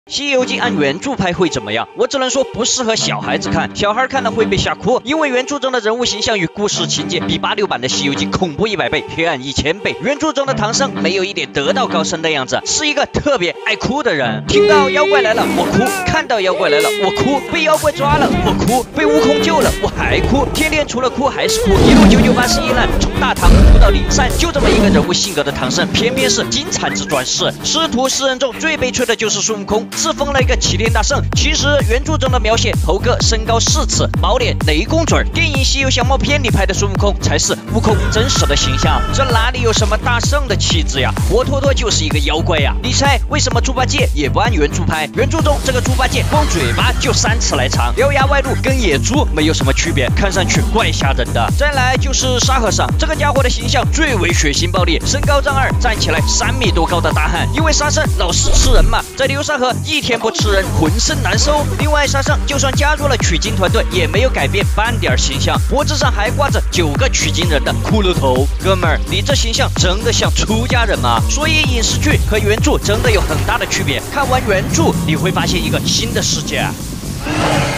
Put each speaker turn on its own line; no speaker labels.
西游记按原著拍会怎么样？我只能说不适合小孩子看，小孩看了会被吓哭，因为原著中的人物形象与故事情节比86版的西游记恐怖100倍，黑暗1000倍。原著中的唐僧没有一点得道高僧的样子，是一个特别爱哭的人。听到妖怪来了我哭，看到妖怪来了我哭，被妖怪抓了我哭，被悟空救了我还哭，天天除了哭还是哭，一路99811难，从大唐哭到灵山，就这么一个人物性格的唐僧，偏偏是金蝉之转世。师徒4人中最悲催的就是孙悟空，自封了一个齐天大圣。其实原著中的描写，猴哥身高4尺，毛脸雷公嘴，电影《西游降魔篇》里拍的孙悟空才是悟空真实的形象，这哪里有什么大圣的气质呀，活脱脱就是一个妖怪呀！你猜为什么猪八戒也不按原著拍？原著中这个猪八戒光嘴巴就3尺来长，獠牙外露，跟野猪没有什么区别，看上去怪吓人的。再来就是沙和尚，这个家伙的形象最为血腥暴力，身高丈2，站起来3米多高的大汉，因为沙僧老是吃人嘛，在流沙河一天不吃人浑身难受。另外沙僧就算加入了取经团队，也没有改变半点形象，脖子上还挂着9个取经人的骷髅头。哥们儿，你这形象真的像出家人吗？所以影视剧和原著真的有很大的区别，看完原著你会发现一个新的世界。